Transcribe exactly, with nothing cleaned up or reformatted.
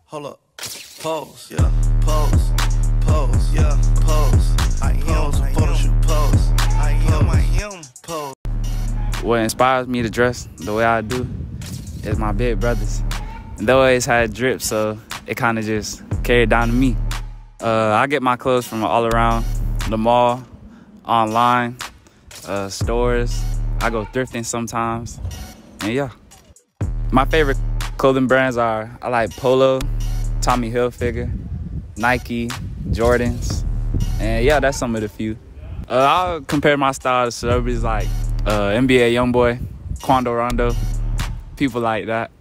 Hold up. Pose, yeah. Pose. Pose, yeah. Pose. I am some photo shoot. Pose. I am, I am. Pose. What inspires me to dress the way I do is my big brothers. And they always had drip, so it kind of just carried down to me. Uh, I get my clothes from all around the mall, online, uh, stores. I go thrifting sometimes, and yeah. My favorite clothing brands are, I like Polo, Tommy Hilfiger, Nike, Jordans, and yeah, that's some of the few. Uh, I'll compare my style to celebrities like uh, N B A Youngboy, Quando Rondo, people like that.